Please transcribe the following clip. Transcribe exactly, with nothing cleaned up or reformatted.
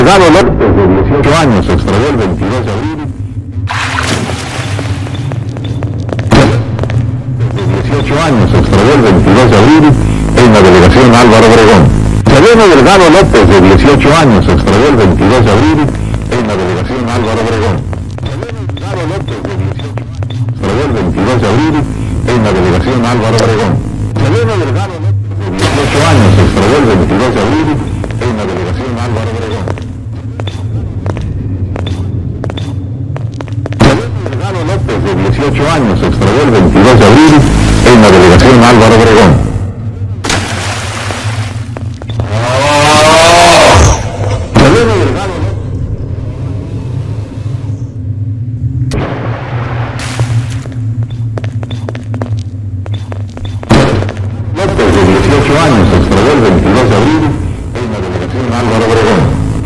Delgado López, de dieciocho años, se extravió el veintidós de abril. De dieciocho años, se extravió el veintidós de abril en la delegación Álvaro Obregón. Sereno Delgado López, de dieciocho años, se extravió el veintidós de abril en la delegación Álvaro Obregón. Sereno Delgado López, de dieciocho años, se extravió el veintidós de abril en la delegación Álvaro Obregón. Sereno Delgado López, de dieciocho años, se extravió el veintidós de abril en la delegación Álvaro Obregón. Delgado López, de dieciocho años, se extravió el veintidós de abril en la delegación Álvaro Obregón.